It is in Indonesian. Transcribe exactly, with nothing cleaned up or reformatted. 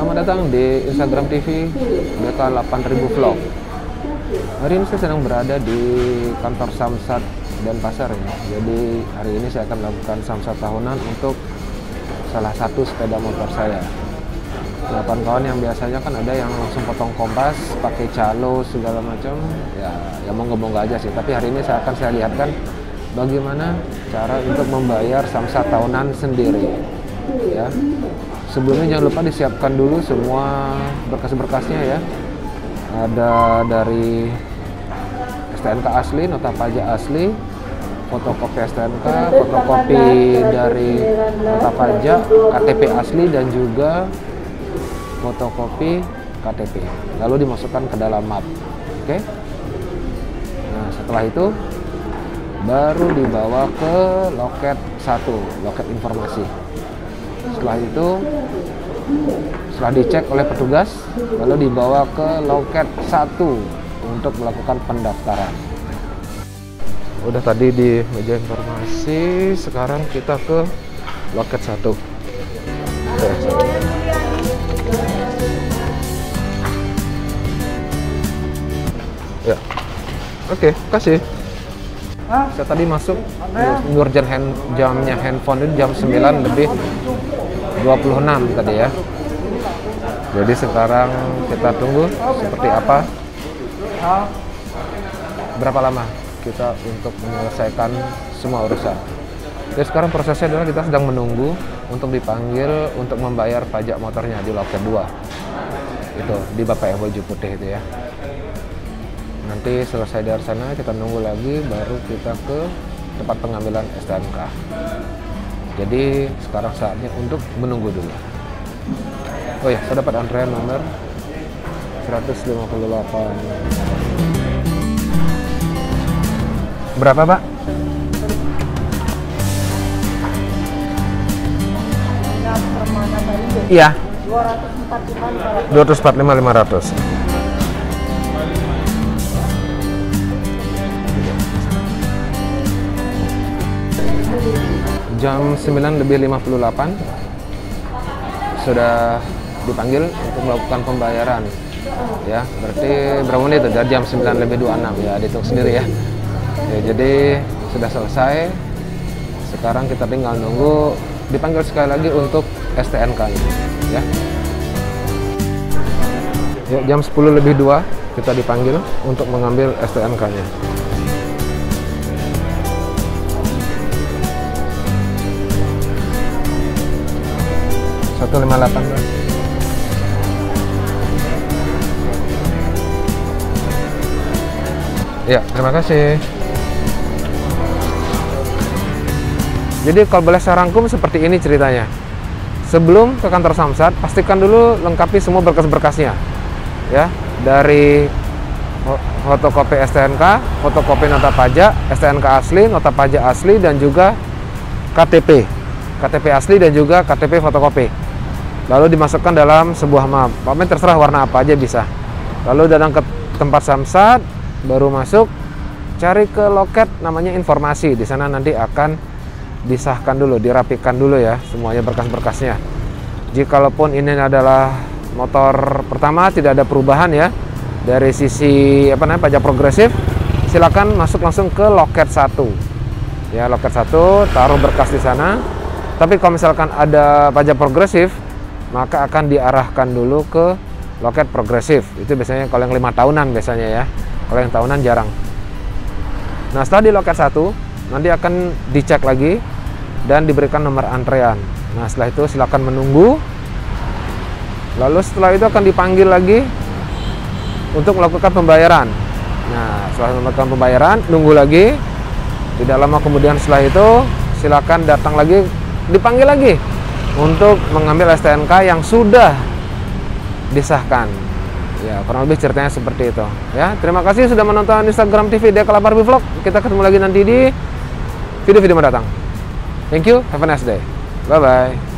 Selamat datang di Instagram T V D K delapan ribu Vlog. Hari ini saya sedang berada di kantor Samsat Denpasar ya. Jadi hari ini saya akan melakukan Samsat tahunan untuk salah satu sepeda motor saya. Nah, kawan-kawan yang biasanya kan ada yang langsung potong kompas, pakai calo segala macam, ya, ya monggo-monggo aja sih. Tapi hari ini saya akan saya lihatkan bagaimana cara untuk membayar Samsat tahunan sendiri. Ya, sebelumnya jangan lupa disiapkan dulu semua berkas-berkasnya ya. Ada dari S T N K asli, nota pajak asli, fotokopi S T N K, fotokopi dari nota pajak, K T P asli, dan juga fotokopi K T P. Lalu dimasukkan ke dalam map. Oke. Nah, setelah itu baru dibawa ke loket satu, loket informasi. Setelah itu, setelah dicek oleh petugas, lalu dibawa ke loket satu untuk melakukan pendaftaran. Udah tadi di meja informasi, sekarang kita ke loket satu. Ya, oke, kasih. Saya tadi masuk urgent hand, jamnya handphone itu jam sembilan lebih dua puluh enam tadi ya. Jadi sekarang kita tunggu seperti apa, berapa lama kita untuk menyelesaikan semua urusan. Jadi sekarang prosesnya adalah kita sedang menunggu untuk dipanggil untuk membayar pajak motornya di loket dua. Itu di Bapak yang baju putih itu ya. Nanti selesai dari sana kita nunggu lagi, baru kita ke tempat pengambilan S T N K. Jadi sekarang saatnya untuk menunggu dulu. Oh ya, saya dapat antrean nomor seratus lima puluh delapan. Berapa, Pak? Iya. dua ratus empat puluh lima lima ratus. Jam sembilan lebih lima puluh delapan sudah dipanggil untuk melakukan pembayaran ya. Berarti berapa menit itu? Dari jam sembilan lebih dua puluh enam ya, dihitung sendiri ya. Ya, jadi sudah selesai. Sekarang kita tinggal nunggu dipanggil sekali lagi untuk S T N K-nya ya. Ya, jam sepuluh lebih dua kita dipanggil untuk mengambil S T N K-nya. satu lima delapan. Ya, terima kasih. Jadi kalau boleh saya rangkum seperti ini ceritanya. Sebelum ke kantor Samsat, pastikan dulu lengkapi semua berkas-berkasnya. Ya, dari fotokopi S T N K, fotokopi nota pajak, S T N K asli, nota pajak asli, dan juga K T P. K T P asli dan juga K T P fotokopi. Lalu dimasukkan dalam sebuah map. Mapnya terserah warna apa aja bisa. Lalu datang ke tempat Samsat, baru masuk, cari ke loket namanya informasi. Di sana nanti akan disahkan dulu, dirapikan dulu ya semuanya berkas-berkasnya. Jikalaupun ini adalah motor pertama, tidak ada perubahan ya dari sisi apa namanya pajak progresif, silakan masuk langsung ke loket satu. Ya, loket satu, taruh berkas di sana. Tapi kalau misalkan ada pajak progresif, maka akan diarahkan dulu ke loket progresif. Itu biasanya kalau yang lima tahunan biasanya ya. Kalau yang tahunan jarang. Nah, setelah di loket satu, nanti akan dicek lagi dan diberikan nomor antrean. Nah, setelah itu silakan menunggu. Lalu setelah itu akan dipanggil lagi untuk melakukan pembayaran. Nah, setelah melakukan pembayaran, nunggu lagi. Tidak lama kemudian setelah itu, silakan datang lagi, dipanggil lagi untuk mengambil S T N K yang sudah disahkan. Ya, kurang lebih ceritanya seperti itu. Ya, terima kasih sudah menonton Instagram T V D K delapan ribu Vlog. Kita ketemu lagi nanti di video-video mendatang. Thank you, have a nice day. Bye-bye.